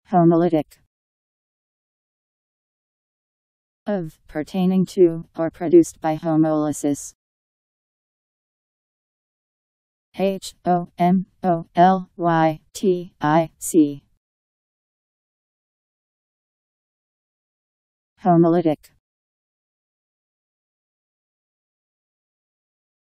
Homolytic. Of, pertaining to, or produced by homolysis. Homolytic. Homolytic.